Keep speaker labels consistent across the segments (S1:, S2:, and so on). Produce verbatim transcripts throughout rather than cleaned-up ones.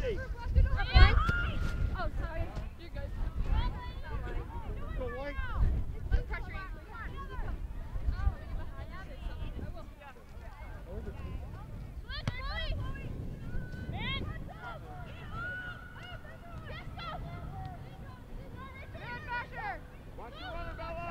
S1: Oh, sorry. You're good.
S2: Go white.
S1: Let's pressure you. Oh, are you behind that? I will.
S2: Over. Watch your runner, Bella.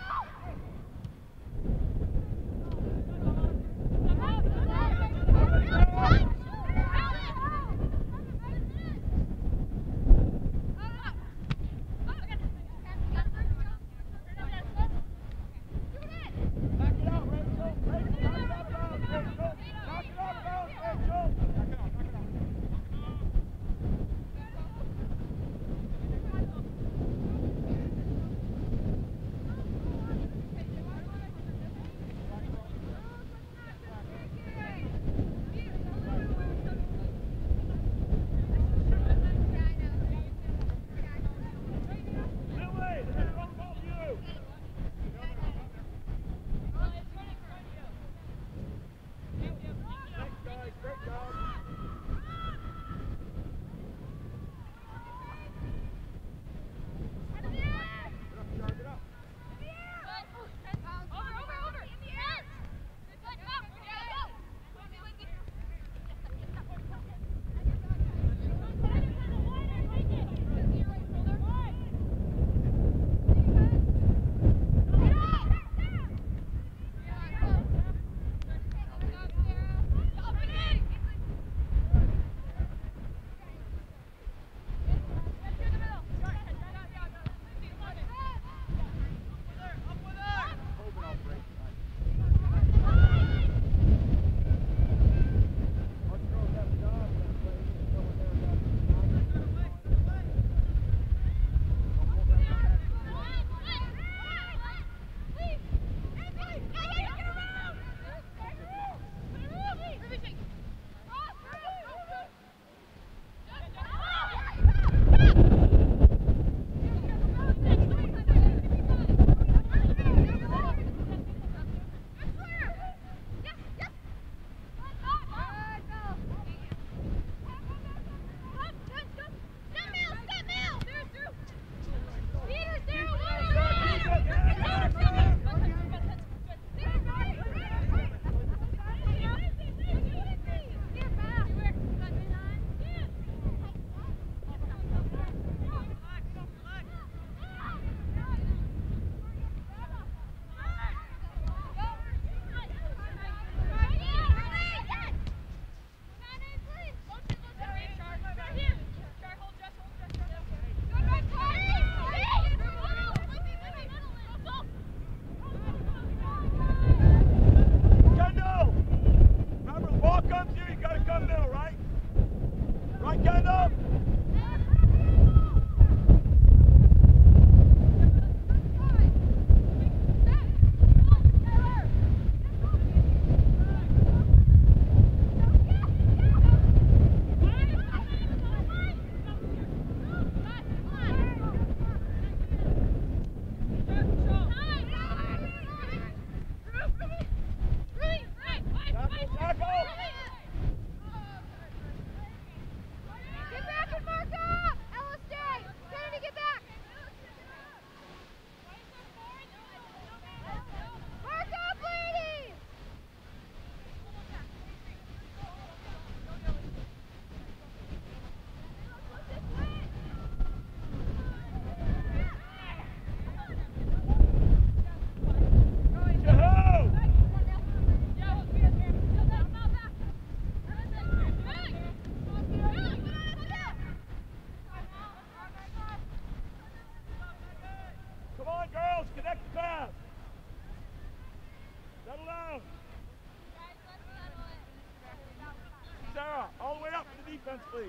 S2: Defense, please.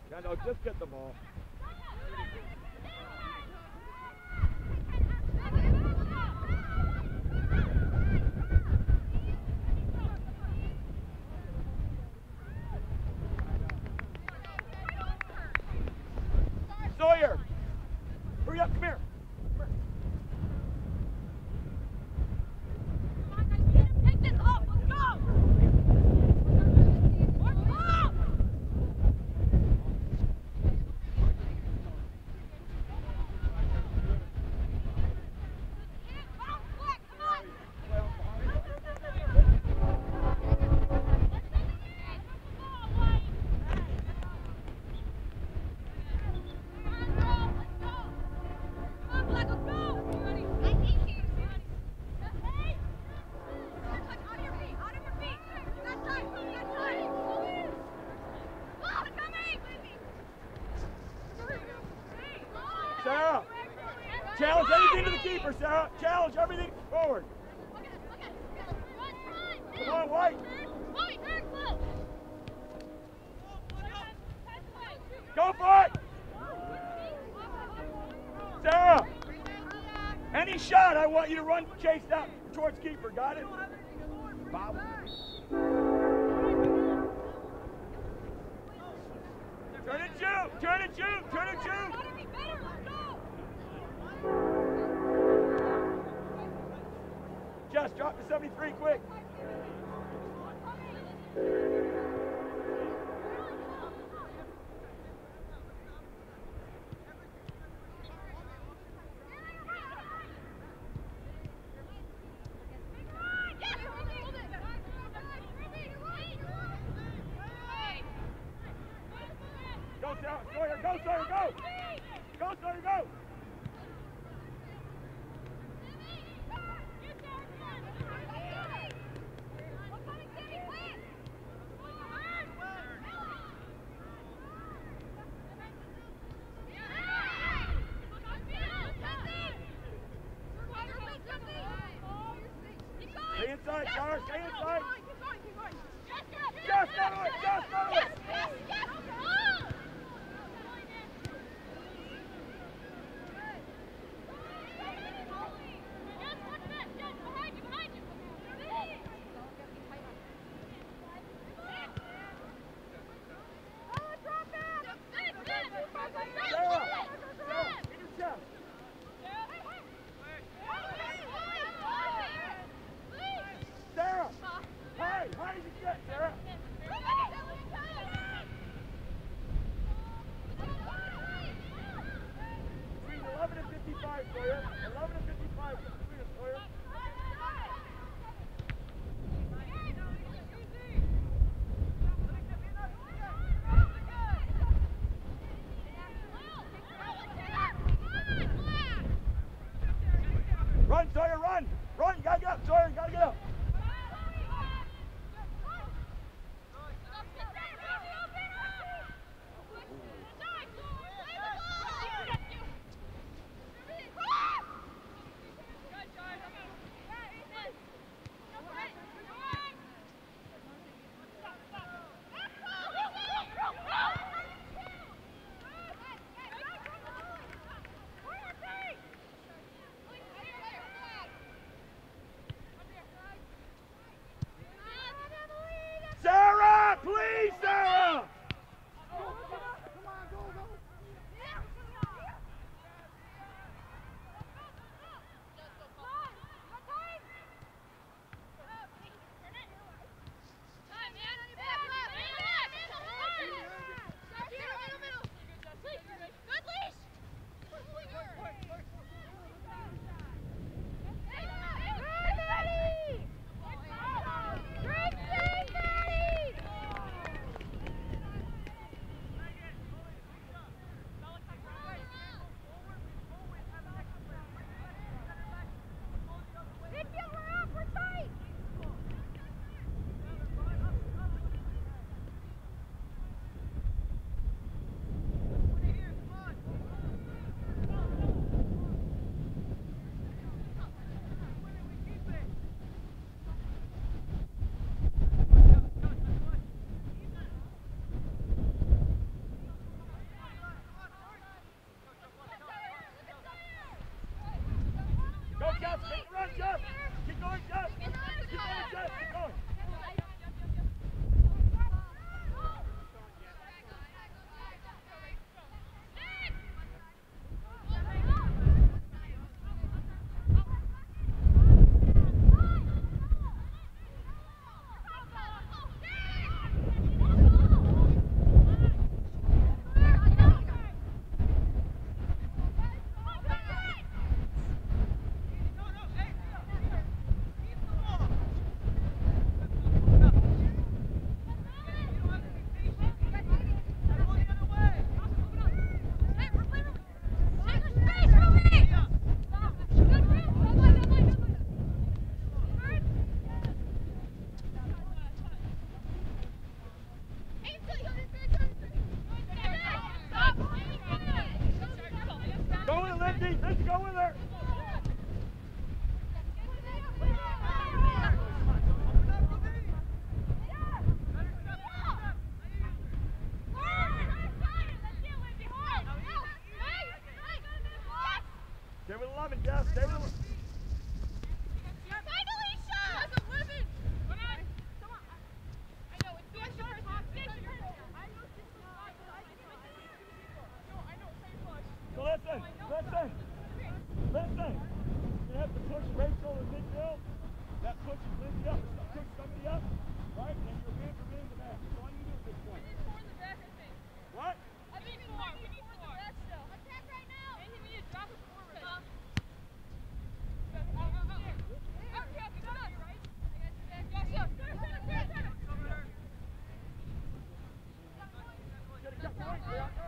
S2: Kendall, just get the ball. Sawyer! Hurry up, come here.
S1: Take this off, let's go!
S2: Sarah, challenge anything to the keeper, Sarah. Challenge everything forward. Come on, White. Go for it. Sarah, any shot, I want you to run, chase that towards keeper. Got it? Bob. Turn and shoot, turn and shoot, turn and shoot. Just drop to seventy-three quick. Go, Sawyer, go, Sawyer, go! Go, Sawyer, go! Stay inside, Sawyer, stay inside! Just go it, just go it! Run, Sawyer, run! Run, you gotta get up, Sawyer, you gotta get up! Mom and Dad, stay with So listen, listen, listen. You have to push Rachel in midfield. That pushes Lindsay up. Push somebody up, right? And you're man for man in the back. That's all you do at this point. What?
S1: I need four. We need four. Attack right now. And we need to drop it forward. Go, go, go. Okay, okay, come on. Right? I got you back. Yes, yes. Turn, turn, turn, turn. Over her.
S2: Get it, get point. I got it.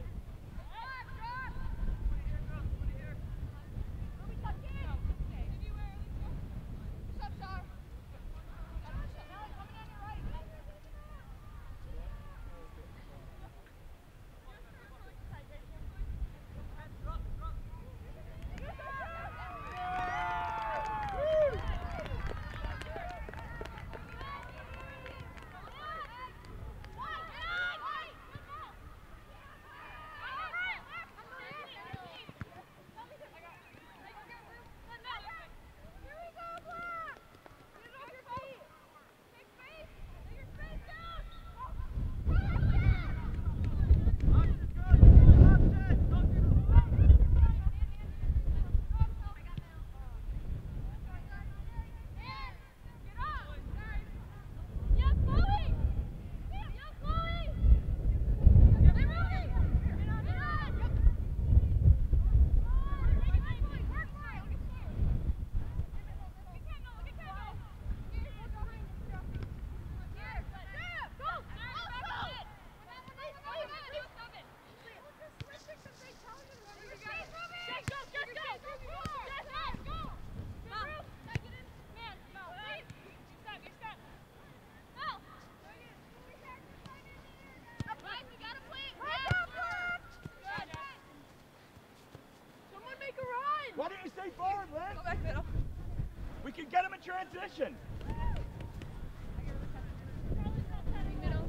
S2: Why don't you stay forward, Liz?
S1: Go back middle.
S2: We can get him in transition.
S1: Middle.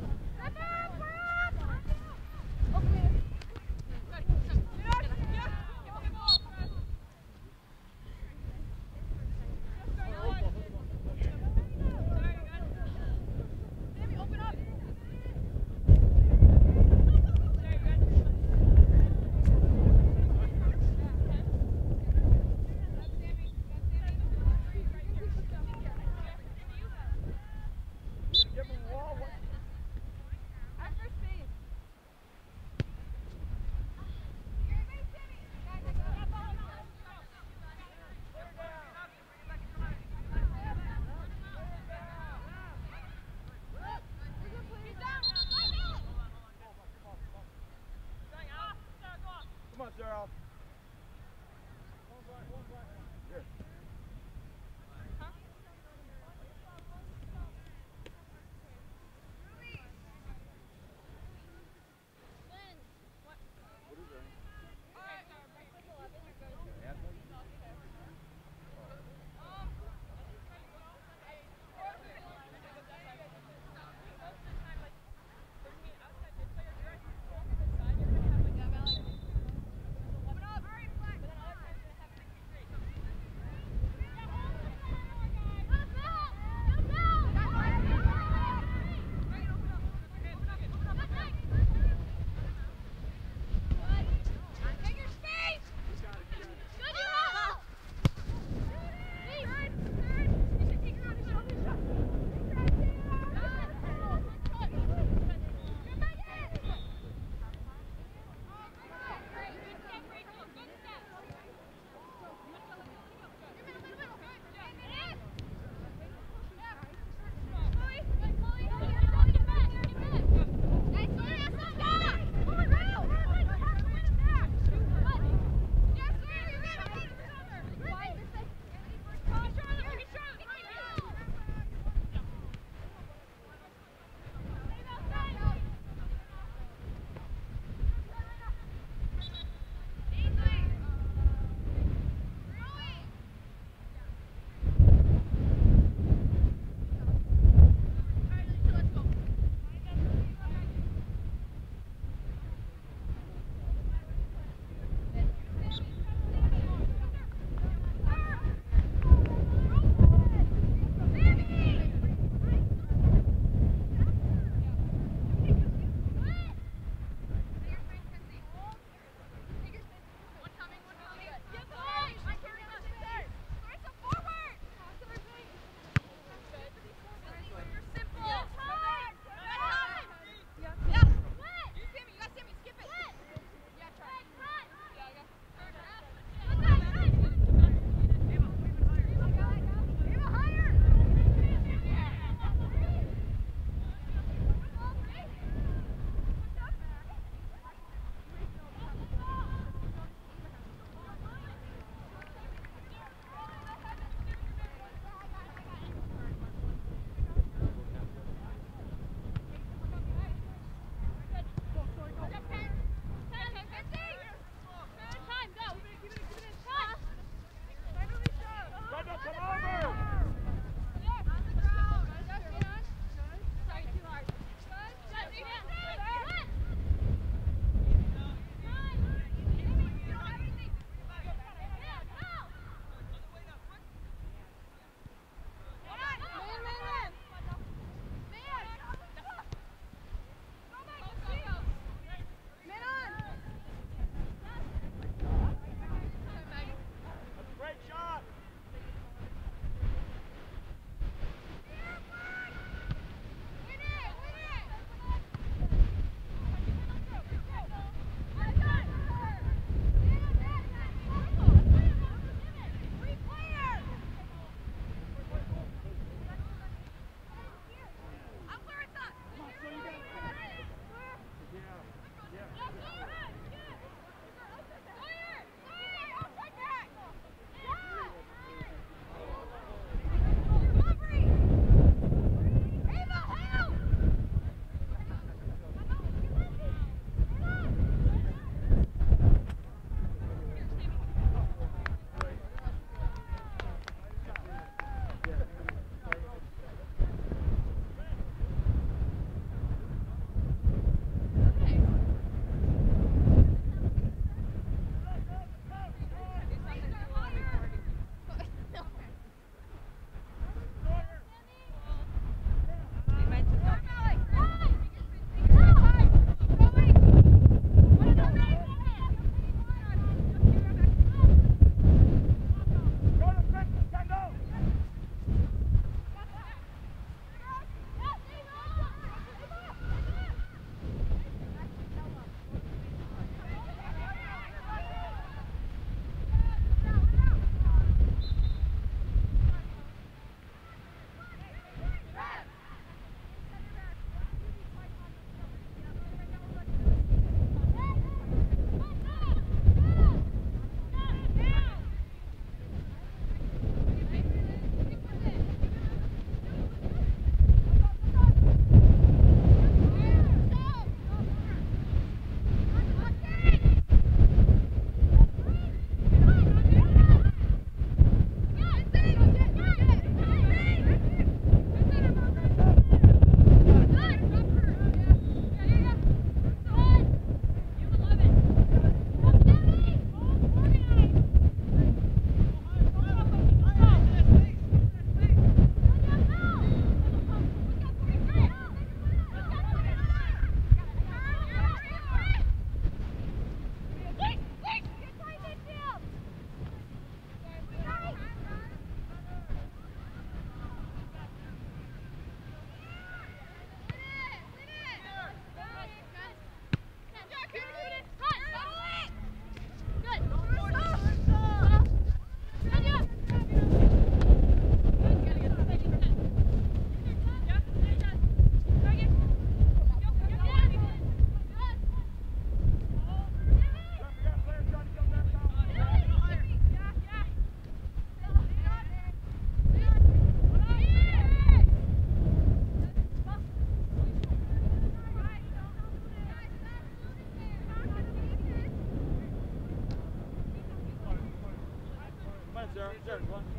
S2: Sarah. Sarah, go on.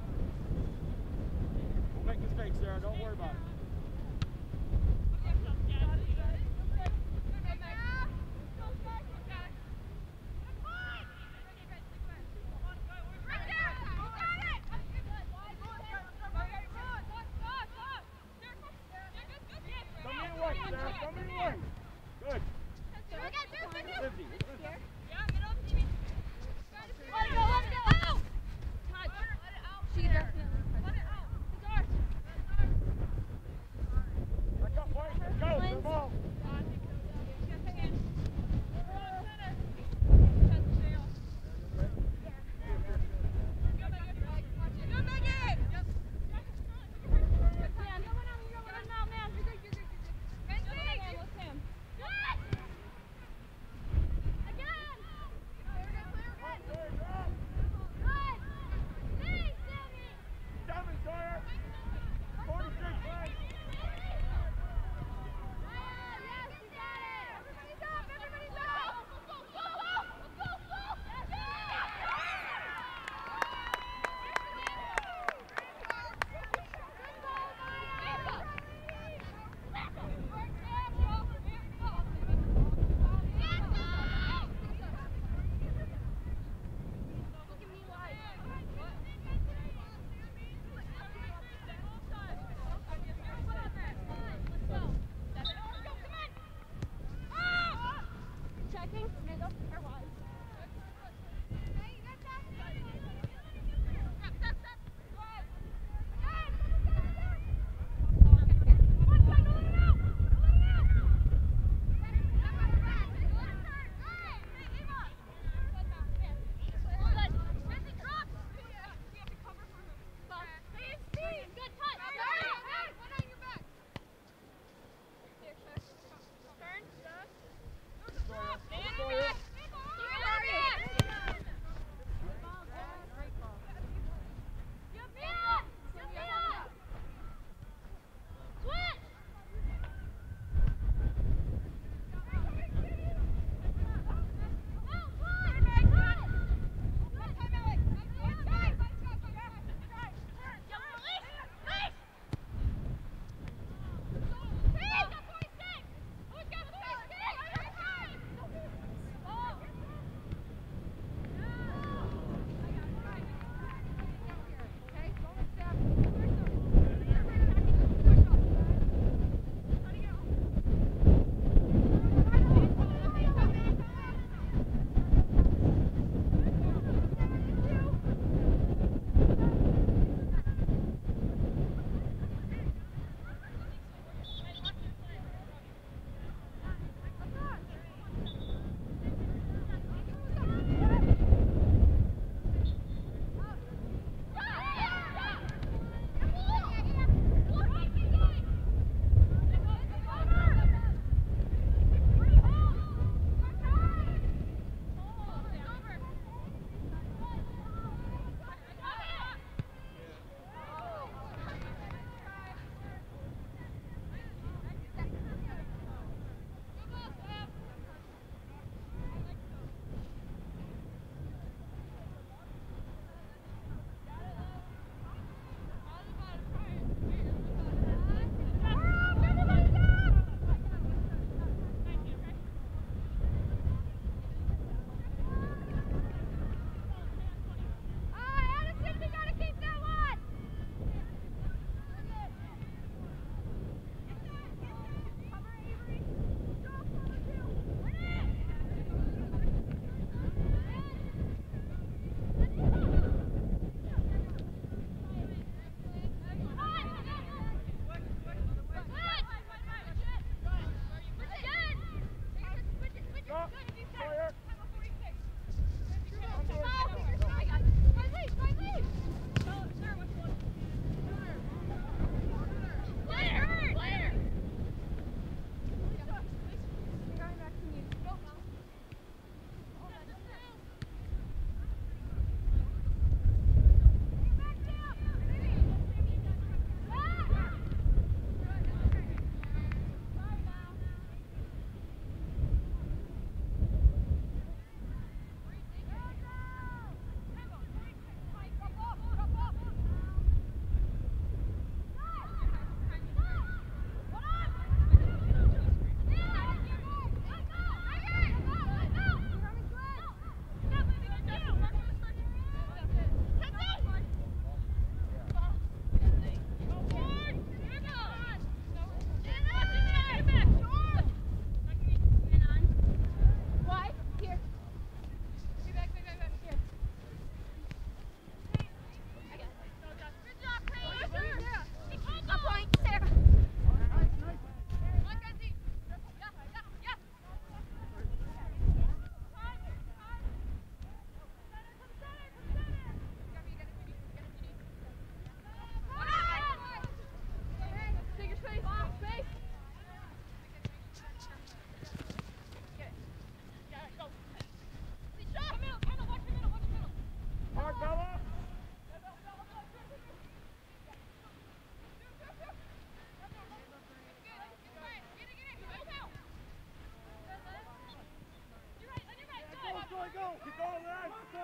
S2: We'll make mistakes, Sarah. Don't worry about it.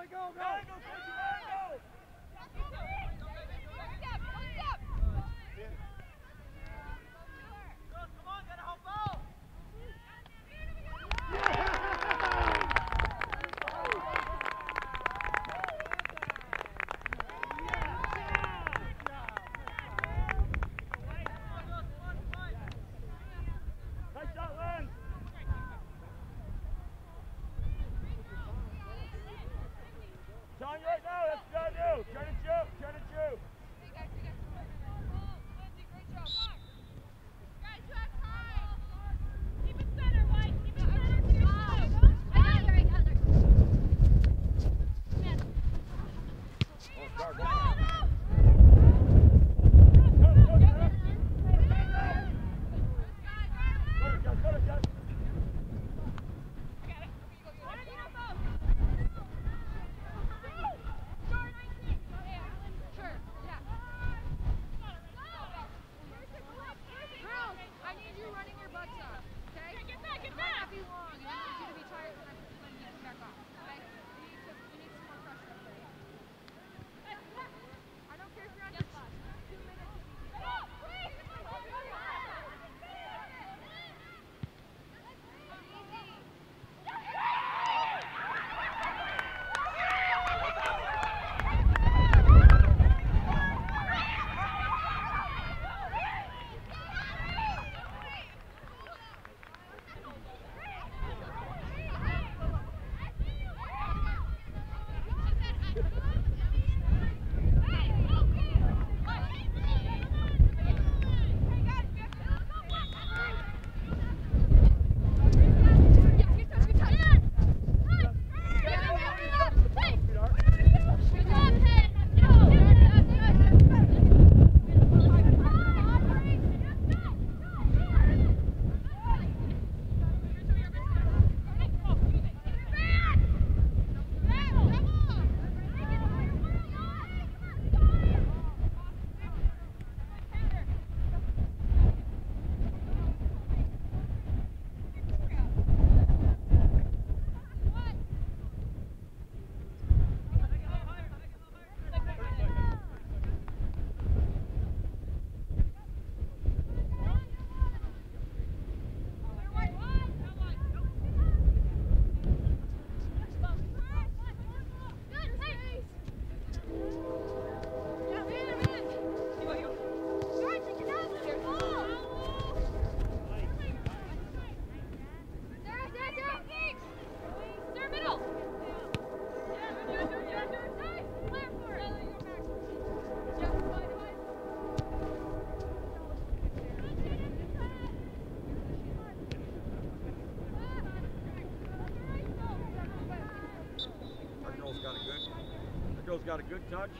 S2: gotta go, go! Angle, switch your angle!
S1: Come on, gotta help out!
S2: Nice shot, Lynn! Telling you right now, that's what you gotta do. Turn and shoot, turn and shoot.
S1: Lindsay, great job. Guys, you have time. Keep it center, White. Keep it center to your side. I got her, I got her. Man.
S2: Oh, guard,
S1: Go,
S2: go.
S1: go.
S2: Go, go, go. Go, go, go, go, go. Got a good touch.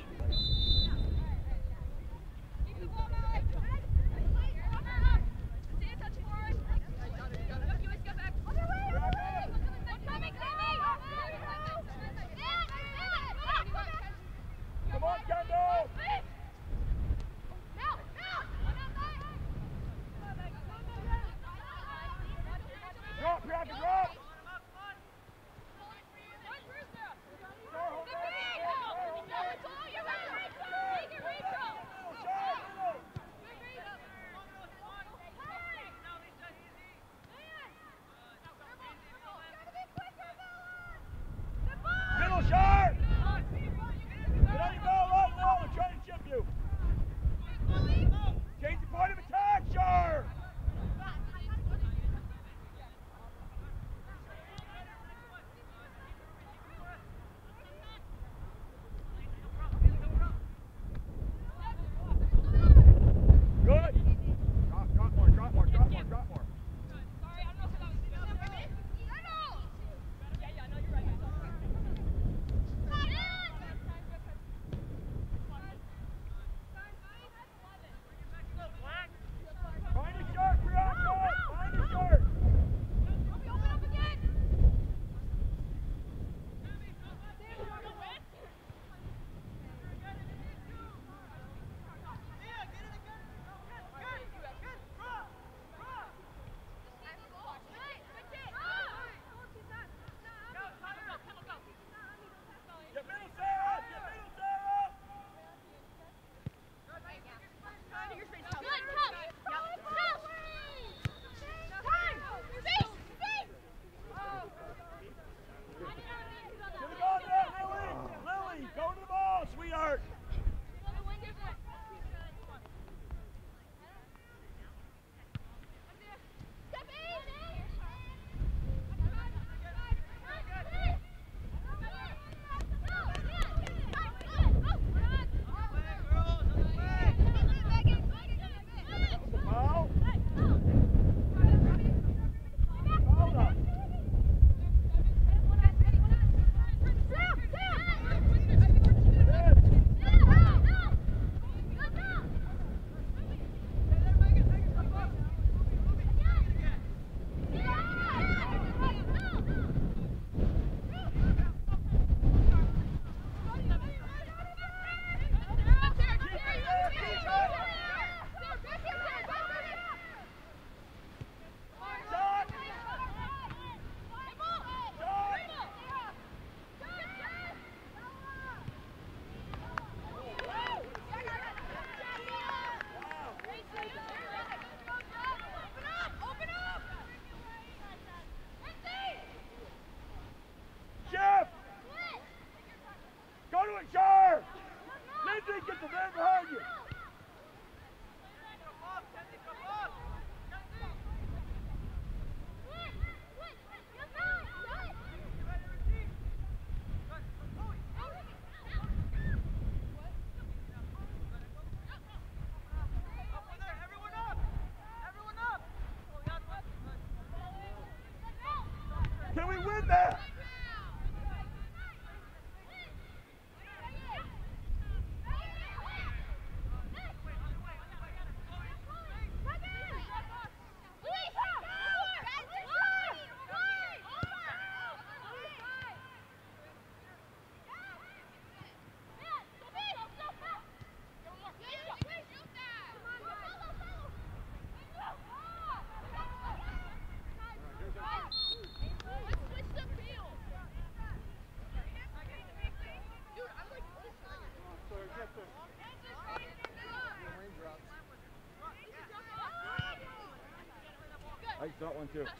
S2: Come on, Kendall! Drop, Bianca, drop! Go, hold on. Start one, too.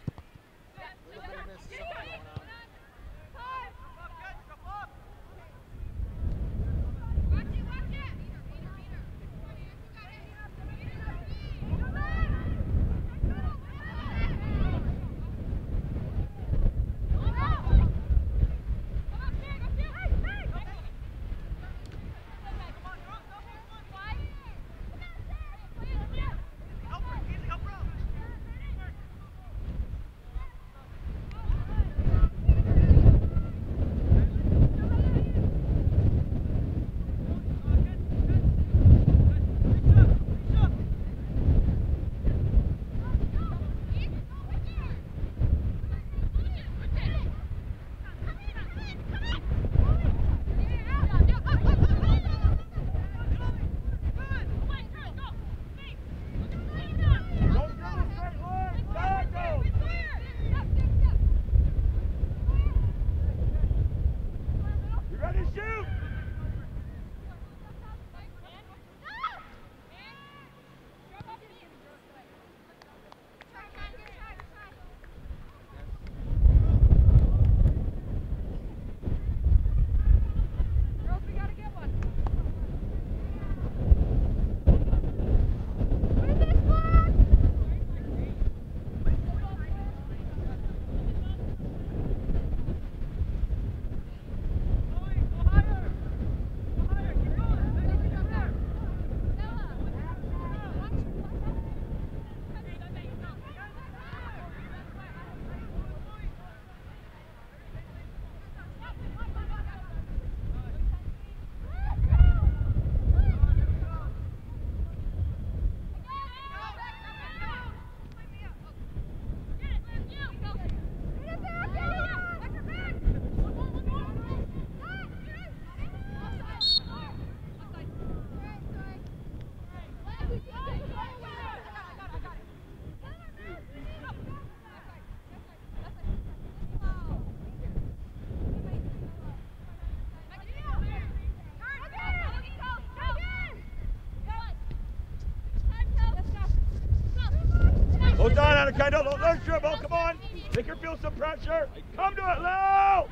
S2: Hold on, Anaconda. Don't lose dribble. Come on. Make her feel some pressure. Come to it, Lou.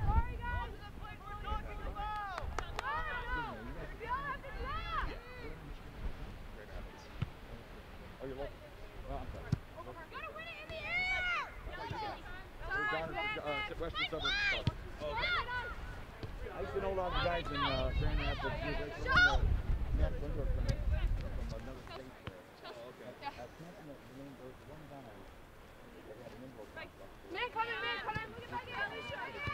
S2: Oh, you're low. Oh, I'm sorry. We're down at Western Suburbs. Oh, okay. I used to know a lot of the guys in uh, Grand Rapids. They were from the Matt Lindbergh from, from another state there. Oh, okay. At Canton, the name was one down. They had an inroad.
S1: Man, come in, man, come in. Look at back here. Man!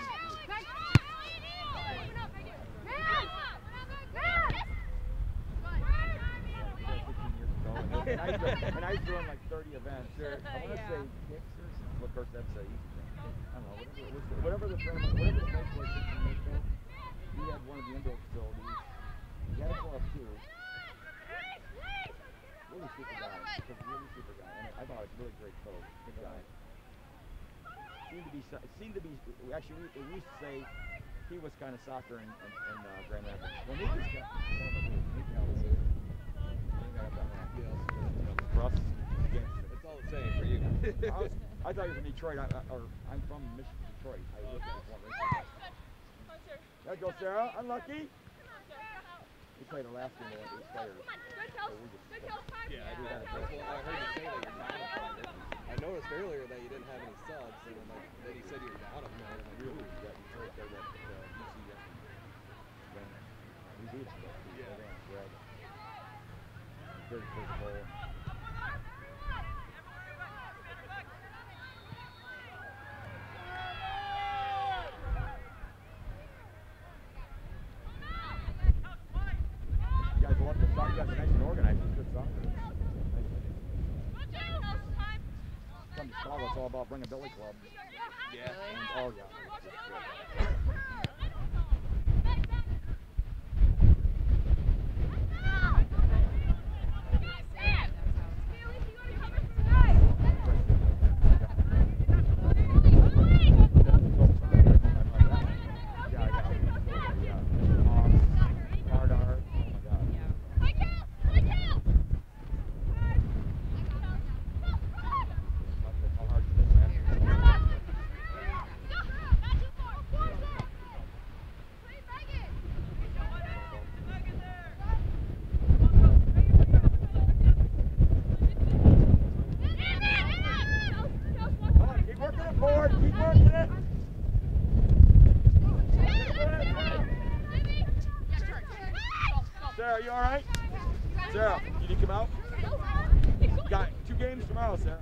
S2: And I, and I used to run like thirty events. Sure. I want to yeah. say six or something. Well, of course, that's a easy thing. I don't know. Whatever, whatever the tournament, whatever the place was, he had one of the indoor facilities. He had a club too. Really super guy. Just really super guy. And I thought he was a really great coach. Good guy. Seemed to be, seemed to be. Actually, we, we used to say he was kind of soccer in, in, in uh, Grand Rapids. Well, Nick is kind of. Nick Ellis. For us, yeah.
S3: It's all the same for you.
S2: I, was, I thought he was in Detroit, I, I, or I'm from Michigan, Detroit. I lived in one race. There you go, Sarah. Unlucky. We played Alaska and it was players. So we just,
S3: yeah, I do that. Well, I heard you say that you're down a player. I noticed earlier that you didn't have any subs, and I'm like, that he said you were down a player. I'm like, ooh, you got Detroit there that uh, U C got.
S2: We beat them.
S3: Yeah.
S2: Very physical. You guys love the soccer. You guys are nice and organized. It's good soccer. Come to Chicago, it's all about bringing Billy Club.
S3: Yeah.
S2: And, oh, yeah. Sarah, you all right? Sarah, you need to come out? Got two games tomorrow, Sarah.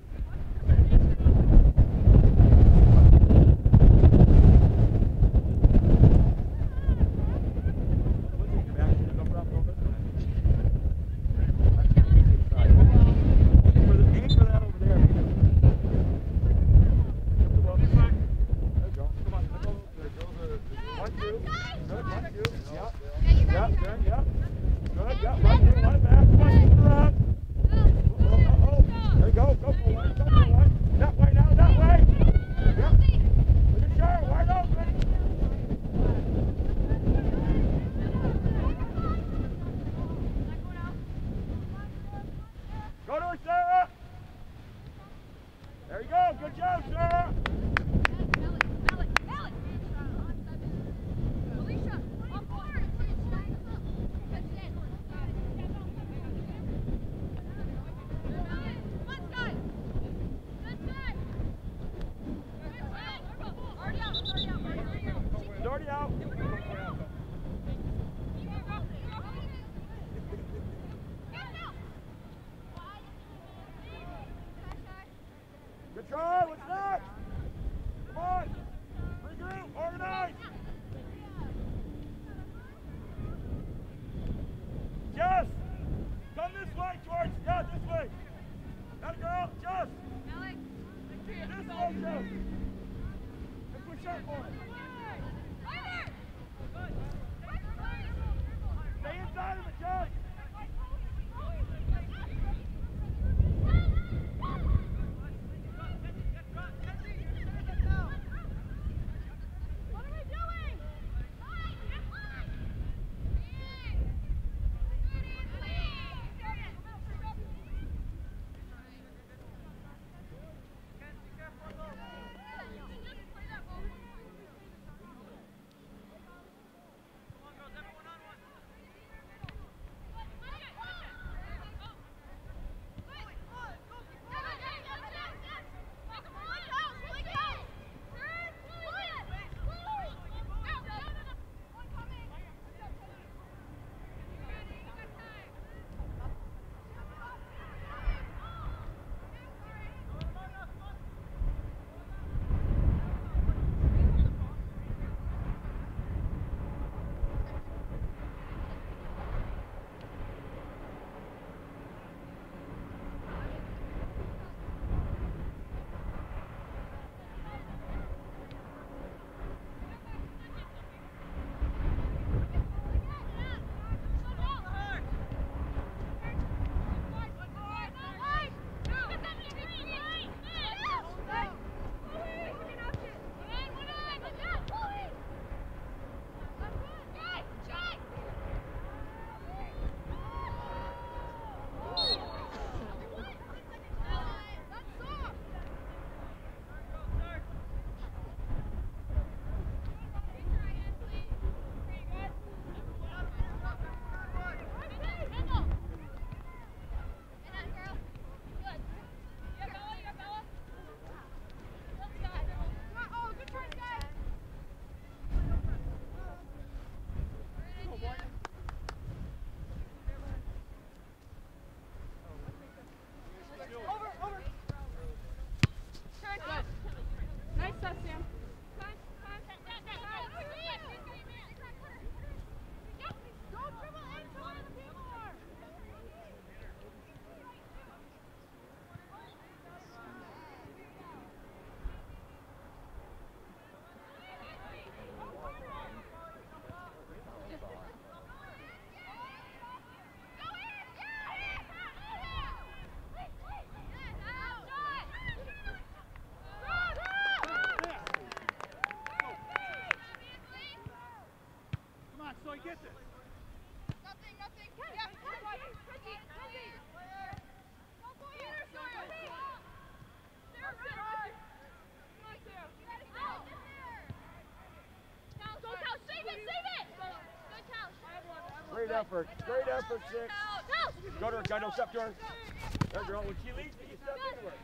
S2: Great effort. Great effort, six. Go to her, guy. Don't step to her. There, girl. When she leaves, you step into her.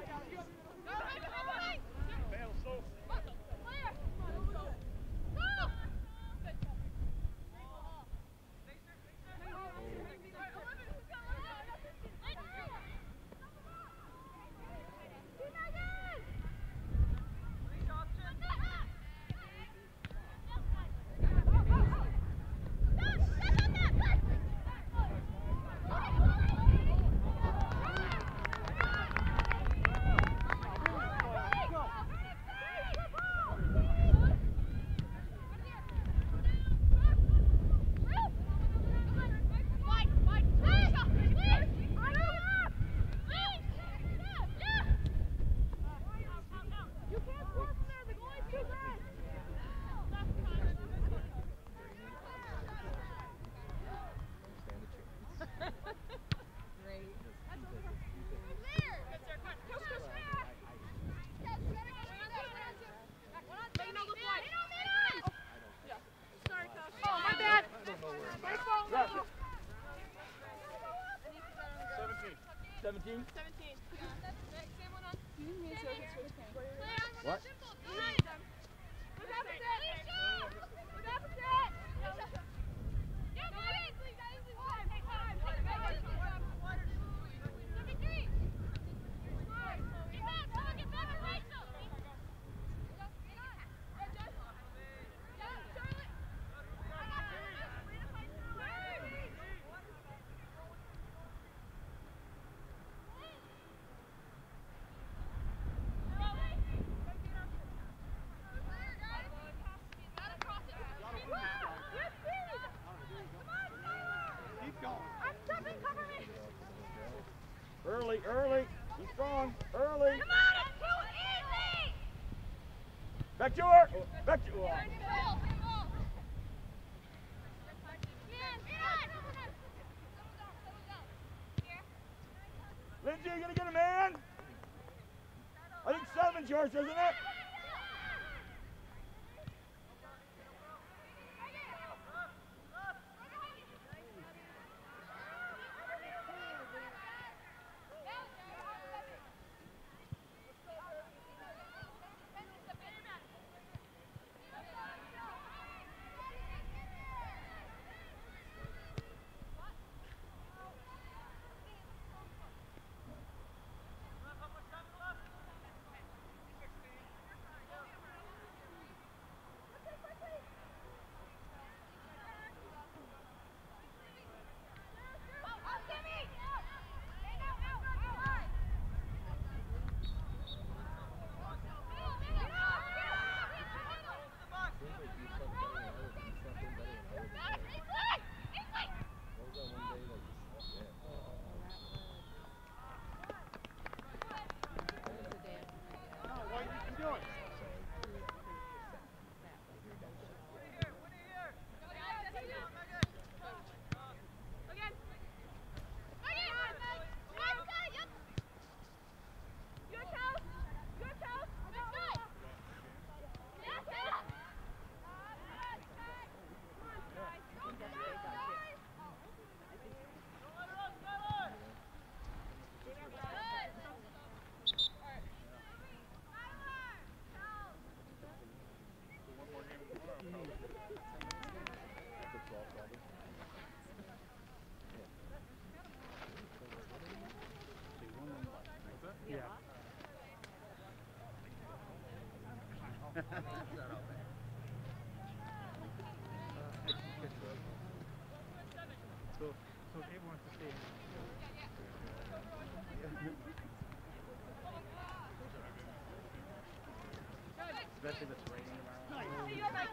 S2: Fail, slow. Lindsay?
S1: seventeen. Same one on.
S4: Do you mean so I can switch cam?
S2: What?
S1: Look opposite! Look opposite! Yeah, boys! Time, time! Number three! Get back! Someone get back to Rachel!
S2: Early, early. Be strong. Early.
S1: Come on, it's too easy!
S2: Back to her. Back to her. Lindsay, you gonna get a man? I think seven's yours, isn't it?
S5: So, so Gabe wants to stay. Especially if it's raining tomorrow.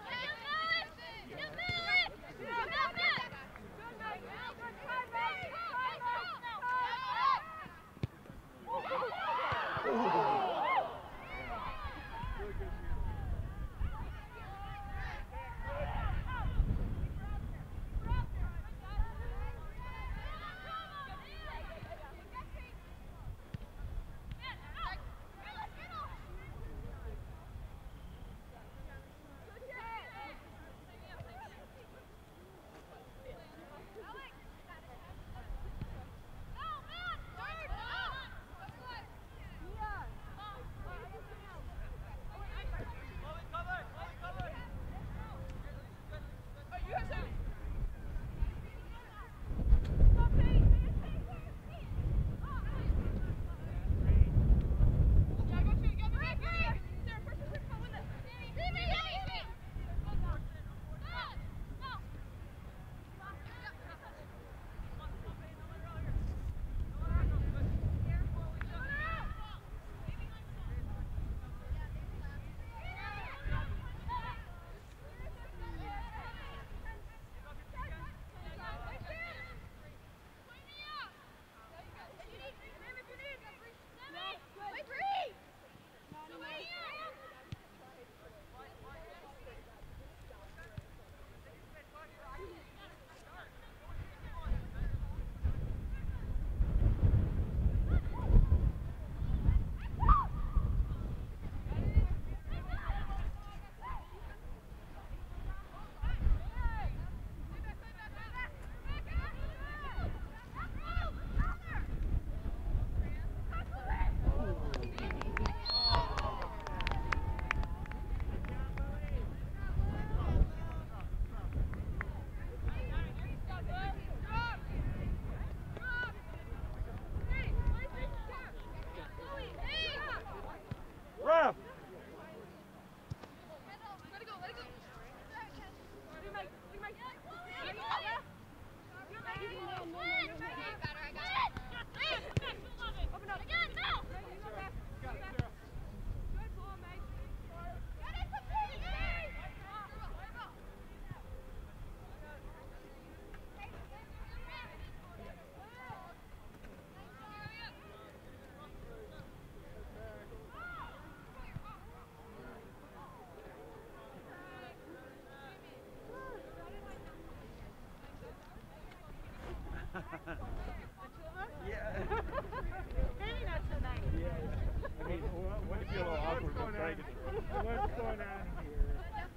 S2: What's going on here?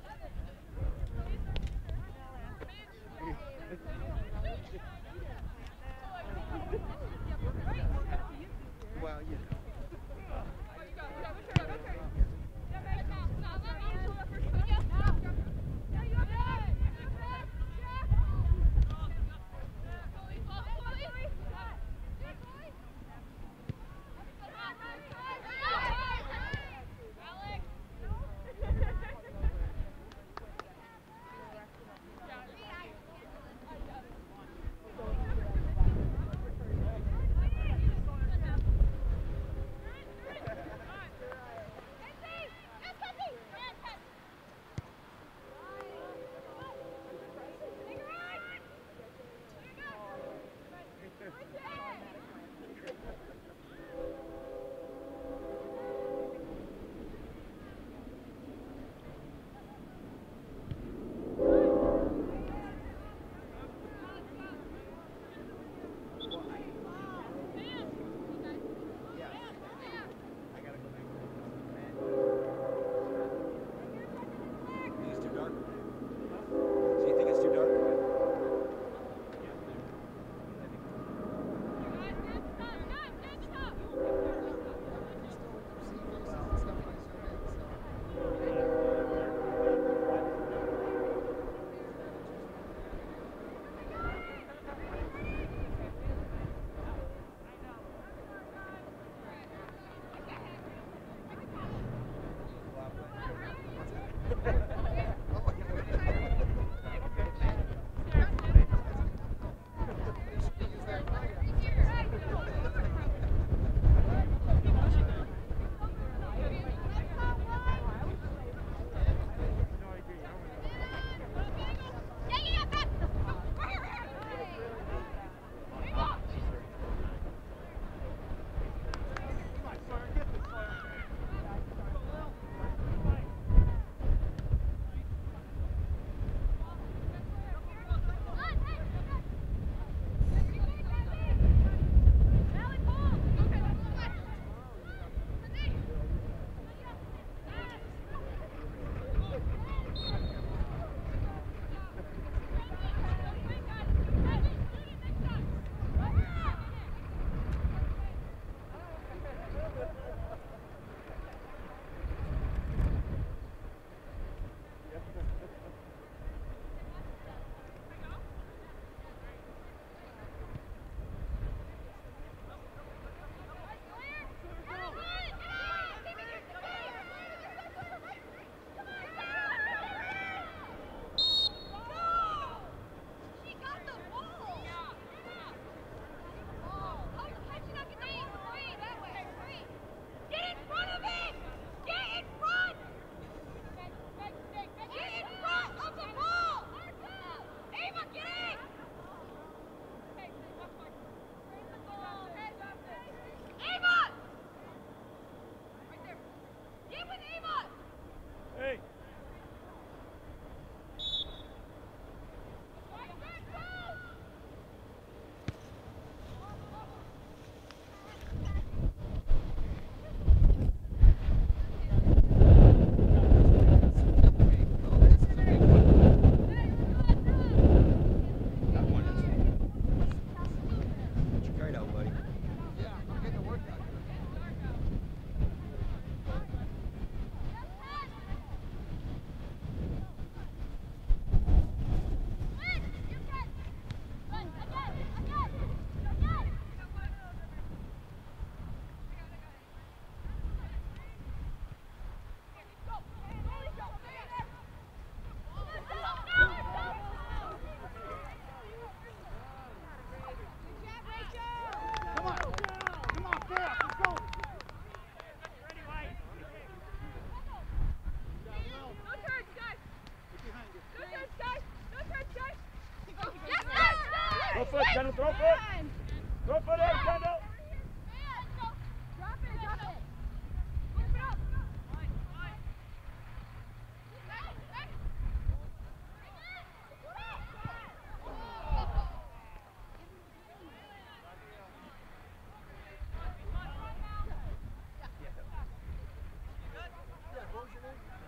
S5: Well, you know.
S2: Throw foot, Kendall, throw foot. Throw foot in, Kendall.
S1: Drop it, drop it. Move it up.
S5: Yeah, what was your name?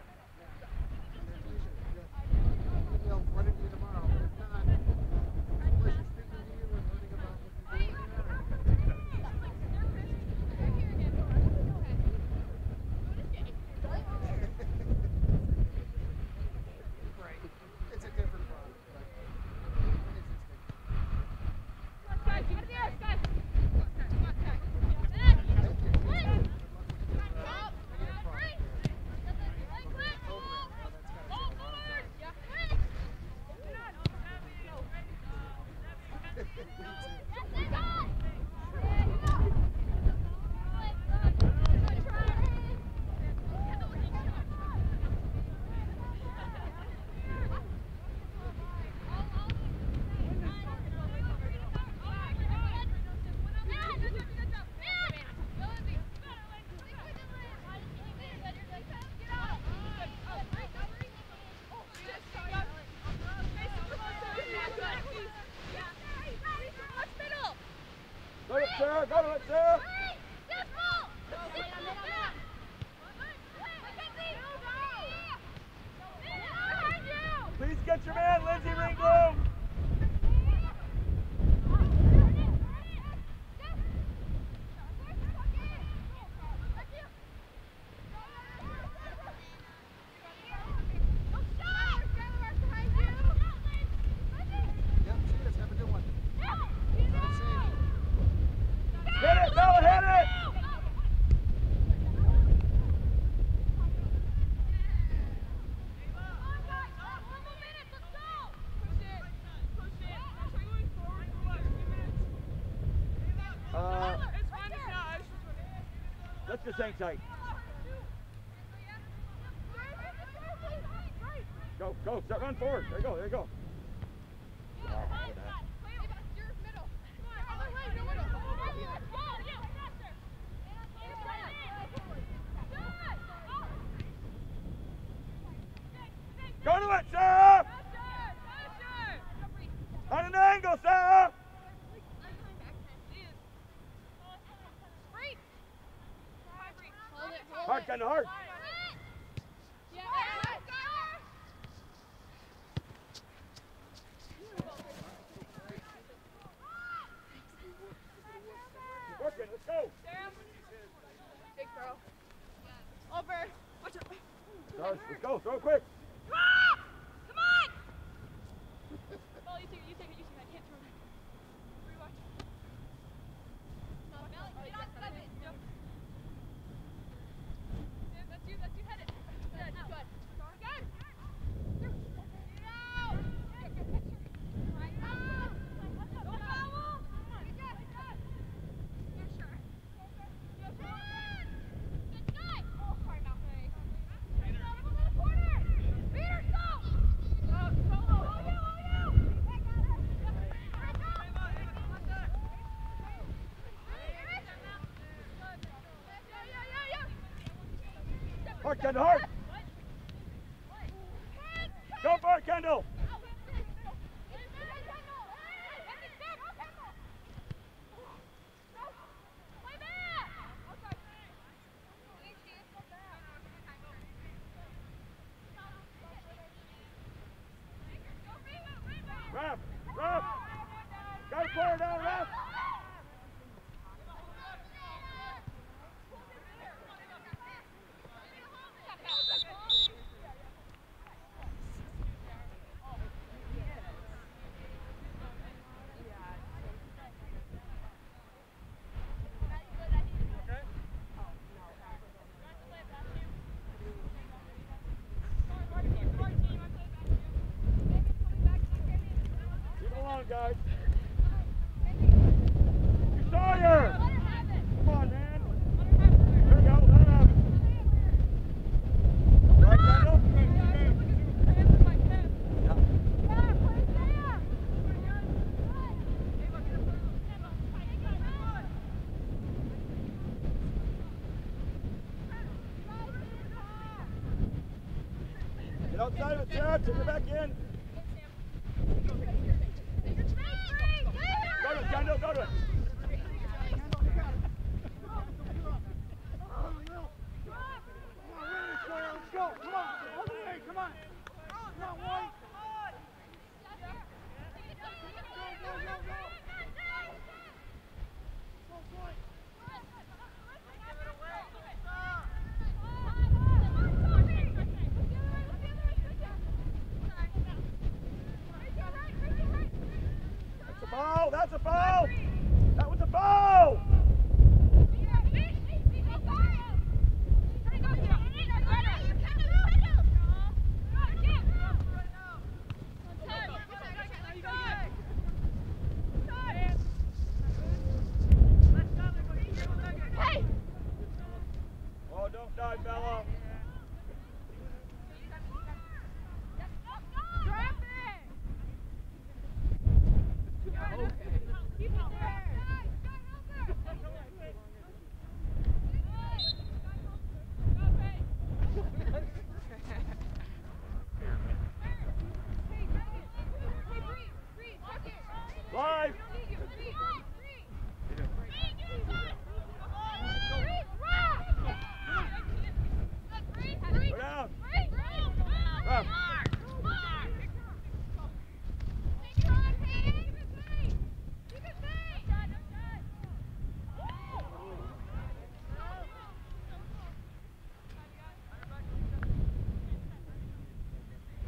S2: Get your man, Lindsay Ringbloom. Hit it, Bella, hit it! Uh, let's just hang tight. Go, go, start, run forward. There you go, there you go. Go to it, Sarah! On an angle, Sarah! Hard, kind of hard. Keep working, let's go.
S1: Big throw. Over. Watch it.
S2: Stars, let's go, throw it quick.
S1: Come on! Well, you take it, you take it, you take it. I can't throw it. Rewatch. Come on, Melly, get on seven. Yep. Yeah, that's you, that's you, head it. Good, good. Good. Good. Get out! Good, good picture. Right. Oh! No foul! Come on. Good, good, good. You're sure. You're sure. Good guy! Oh, sorry, Malcolm. Beat her! Beat her! Beat her! Go! Go! Go! Oh, you! Oh, you! Hey, got it!
S2: Hard, Kendall, hard. Go for it, Kendall. Ref, ref. Got a player down, ref. Guys. Sawyer! Come on, man. There we go. Let him have it. Right, Kendall? Get outside of it, Sarah. Take her back in. Go to it, Kendall, go to it. Let's go, come on, all the way, come on. Come on, White. Go, go, go, go. That's a foul, that's a foul. That was a foul.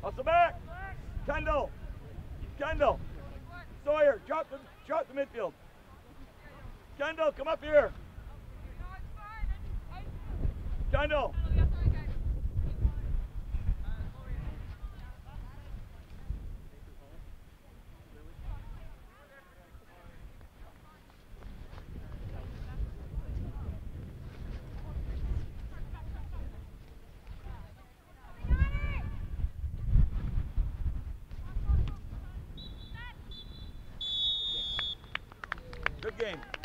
S2: Hustle back. Kendall. Kendall. Sawyer, drop the, drop the midfield. Kendall, come up here. Kendall. Good game.